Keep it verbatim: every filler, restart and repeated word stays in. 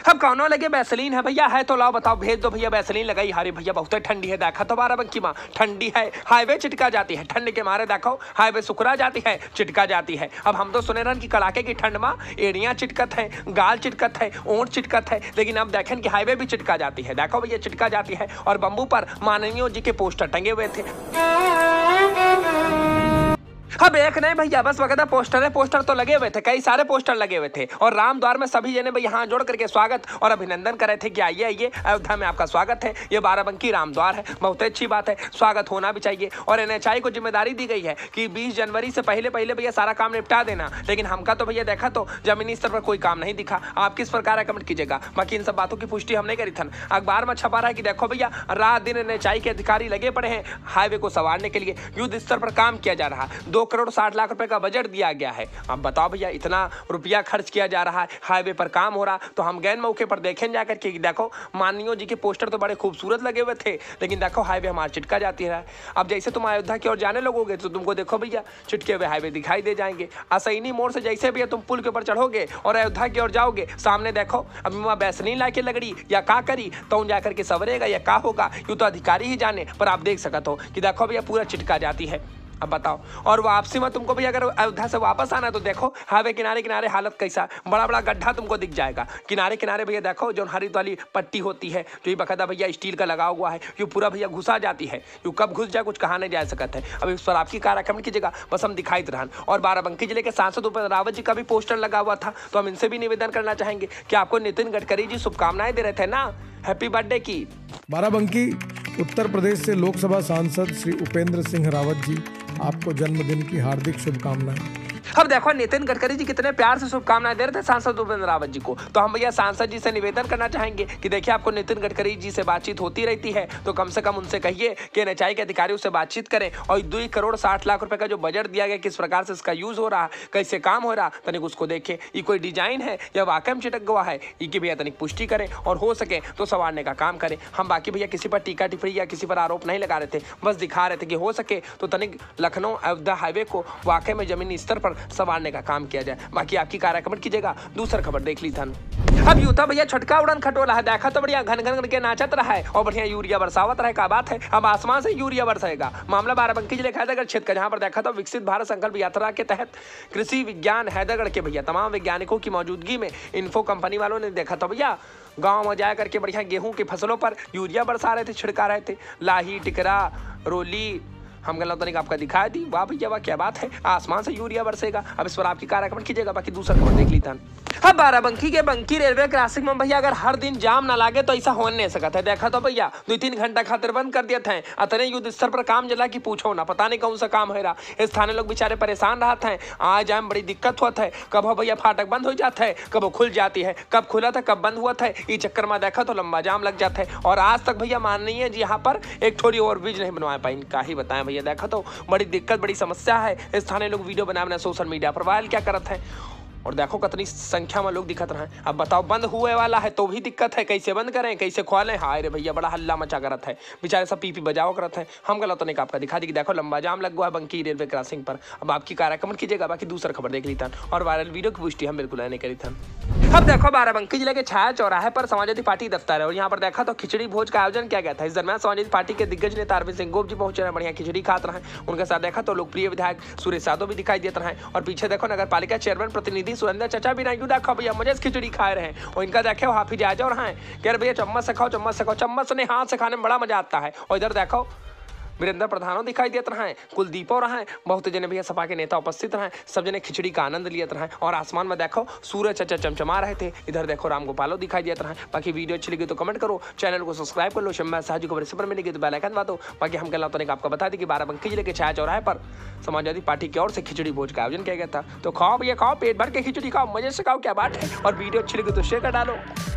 अब कौनो लगे वैसलीन है भैया, है तो लाओ बताओ, भेज दो भैया वैसलीन लगाई। अरे भैया बहुत ठंडी है, देखा तो बाराबंकी माँ ठंडी है, हाईवे चिटका जाती है ठंड के मारे, देखो हाईवे सुखरा जाती है, चिटका जाती है। अब हम तो सुने रहन की कड़ाके की ठंड में एड़ियां चिटकत है, गाल चिटकत है, ओंठ चिटकत है, लेकिन अब देखें कि हाईवे भी चिटका जाती है, देखो भैया चिटका जाती है। और बम्बू पर माननीय जी के पोस्टर टंगे हुए थे। अब एक नहीं भैया, बस वगैरह पोस्टर है, पोस्टर तो लगे हुए थे, कई सारे पोस्टर लगे हुए थे। और राम द्वार में सभी जने भाई यहाँ जोड़ करके स्वागत और अभिनंदन कर रहे थे कि आइए आइए अयोध्या में आपका स्वागत है, ये बाराबंकी राम द्वार है, बहुत अच्छी बात है, स्वागत होना भी चाहिए। और एनएचआई को जिम्मेदारी दी गई है कि बीस जनवरी से पहले पहले भैया सारा काम निपटा देना। लेकिन हमका तो भैया देखा तो जमीनी स्तर पर कोई काम नहीं दिखा। आप किस प्रकार कमेंट कीजिएगा, बाकी इन सब बातों की पुष्टि हम नहीं करी थन। अखबार में छपा रहा है कि देखो भैया रात दिन एनएचआई के अधिकारी लगे पड़े हैं हाईवे को संवारने के लिए, युद्ध स्तर पर काम किया जा रहा है। दो करोड़ साठ लाख रुपए का बजट दिया गया है। अब बताओ भैया इतना रुपया खर्च किया जा रहा है, हाईवे पर काम हो रहा, तो हम गए मौके पर देखें जाकर के देखो माननीय जी के पोस्टर तो बड़े खूबसूरत लगे हुए थे, लेकिन देखो हाईवे हमारा चिटका जाती है। अब जैसे तुम अयोध्या की ओर जाने लगोगे तो तुमको देखो भैया चिटके हुए हाईवे दिखाई दे जाएंगे। असैनी मोड़ से जैसे भैया तुम पुल के ऊपर चढ़ोगे और अयोध्या की ओर जाओगे, सामने देखो अब वहाँ वैसलीन लाके लगड़ी या का करी तो जाकर के सवरेगा या का होगा, यूं तो अधिकारी ही जाने, पर आप देख सकते हो कि देखो भैया पूरा चिटका जाती है। अब बताओ, और वापसी में तुमको भी अगर अयोध्या से वापस आना तो देखो हाईवे किनारे किनारे हालत कैसा, बड़ा बड़ा गड्ढा तुमको दिख जाएगा। किनारे किनारे भैया देखो जो हरी वाली पट्टी होती है, जो ये बकायदा भैया स्टील का लगा हुआ है, ये पूरा भैया घुसा जाती है, ये कब घुस जाए कुछ कहा नहीं जा सकता है। अब इस पर आपकी कार कमेंट कीजिएगा, बस हम दिखाई दे रहा। और बाराबंकी जिले के सांसद उपेंद्र रावत जी का भी पोस्टर लगा हुआ था, तो हम इनसे भी निवेदन करना चाहेंगे कि आपको नितिन गडकरी जी शुभकामनाएं दे रहे थे ना, हैप्पी बर्थडे की। बाराबंकी उत्तर प्रदेश से लोकसभा सांसद श्री उपेंद्र सिंह रावत जी, आपको जन्मदिन की हार्दिक शुभकामनाएं। अब देखो नितिन गडकरी जी कितने प्यार से शुभकामनाएं दे रहे थे सांसद उपेंद्र रावत जी को, तो हम भैया सांसद जी से निवेदन करना चाहेंगे कि देखिए आपको नितिन गडकरी जी से बातचीत होती रहती है, तो कम से कम उनसे कहिए कि एनएचआई के अधिकारियों से बातचीत करें और दो करोड़ साठ लाख रुपए का जो बजट दिया गया किस प्रकार से इसका यूज हो रहा, कैसे काम हो रहा, तनिक उसको देखें, ये कोई डिजाइन है या वाकई में चिटक गया है, ये भैया तनिक पुष्टि करें और हो सके तो संवारने का काम करें। हम बाकी भैया किसी पर टीका टिप्पणी या किसी पर आरोप नहीं लगा रहे थे, बस दिखा रहे थे कि हो सके तो तनिक लखनऊ अयोध्या हाईवे को वाकई में जमीनी स्तर पर संवारने का काम किया जाए। बाकी आपकी कार कमेंट कीजिएगा। दूसरा खबर देख ली थन। अब यूं था भैया छटका उड़न खटोला है, देखा तो बढ़िया घन घन के नाचत रहा है और बढ़िया यूरिया बरसावत रहे, का बात है, अब आसमान से यूरिया बरसाएगा। मामला बाराबंकी जिले हैदरगढ़ क्षेत्र का, जहां पर देखा तो विकसित भारत संकल्प यात्रा के तहत कृषि विज्ञान हैदरगढ़ के भैया तमाम वैज्ञानिकों की मौजूदगी में इन्फो कंपनी वालों ने देखा तो भैया गाँव में जा करके बढ़िया गेहूं की फसलों पर यूरिया बरसा रहे थे, छिड़का रहे थे। लाही टिकरा रोली हम गलत तरीके आपका दिखाई दी, वाह भैया वाह क्या बात है, आसमान से यूरिया बरसेगा। अब इस पर आपकी कार कमेंट कीजिएगा। बाकी दूसरा खबर देख ली था। अब बाराबंकी के बंकी रेलवे क्रॉसिंग में भैया अगर हर दिन जाम ना लागे तो ऐसा हो नहीं सकता है। देखा तो भैया दो तीन घंटा खातिर बंद कर दिया था, अतने युद्ध स्तर पर काम जला की पूछो ना, पता नहीं कौन सा काम है रहा। स्थानीय लोग बेचारे परेशान रहते हैं, आ जाए में बड़ी दिक्कत होता है, कब भैया फाटक बंद हो जाता है, कब खुल जाती है, कब खुला था कब बंद हुआ था, इस चक्कर में देखा तो लंबा जाम लग जाता है। और आज तक भैया मान नहीं है जी यहाँ पर एक थोड़ी और ब्रिज नहीं बनवा पाए, इनका ही बताएं भैया, देखा तो बड़ी दिक्कत बड़ी समस्या है। स्थानीय लोग वीडियो बना बना सोशल मीडिया पर वायरल क्या करते हैं और देखो कितनी संख्या में लोग दिखत रहे। अब बताओ बंद हुए वाला है तो भी दिक्कत है, कैसे बंद करें कैसे खोलें। हाय रे भैया बड़ा हल्ला मचा करत है, बेचारे सब पी पी बजाओ करत है। हम गलत नहीं आपका दिखा दी कि देखो लंबा जाम लग गया है बंकी रेलवे क्रॉसिंग पर। अब आपकी कार कमेंट कीजिएगा। बाकी दूसरा खबर देख ली था और वायरल वीडियो की पुष्टि हम बिल्कुल नहीं करी था। अब देखो बाराबंकी जिले के छाया चौराहे पर समाजवादी पार्टी दफ्तर है और यहाँ पर देखा तो खिचड़ी भोज का आयोजन किया गया था। इस दरमियान समाजवादी पार्टी के दिग्गज नेता अरविंद सिंह गोप जी पहुंचे रहे, बढ़िया खिचड़ी खाते रहे। उनके साथ देखा तो लोकप्रिय विधायक सुरेश यादव भी दिखाई देते रहे और पीछे देखो नगर पालिका चेयरमैन प्रतिनिधि सुरेंद्र चचा भी नहीं, देखो भैया मजे से खिचड़ी खा रहे हैं। और इनका देखो हाफिज आजम रहे हैं कि भैया चम्मच से खाओ चम्मच से खाओ, चम्मच से नहीं हाथ से खाने में बड़ा मजा आता है। और इधर देखो वीरेंद्र प्रधानों दिखाई देते रहे, कुलदीपो रहे, बहुत जने भैया सपा के नेता उपस्थित रहे, सब जने खिचड़ी का आनंद लियत रहे। और आसमान में देखो सूरज चचा चमचमा रहे थे। इधर देखो राम गोपालो दिखाई देते रहे। बाकी वीडियो अच्छी लगी तो कमेंट करो, चैनल को सब्सक्राइब कर लो, शम्मा साहजी खबर पर मिलेगी तो बेल आइकन दबा दो। बाकी हम कहना तो आपको बता दी कि बाराबंकी जिले के छाया चौराहे पर समाजवादी पार्टी की ओर से खिचड़ी भोज का आयोजन किया गया था। तो खाओ भैया खाओ, पेट भर के खिचड़ी खाओ, मजे से खाओ, क्या बात है। और वीडियो अच्छी लगी तो शेयर कर डालो।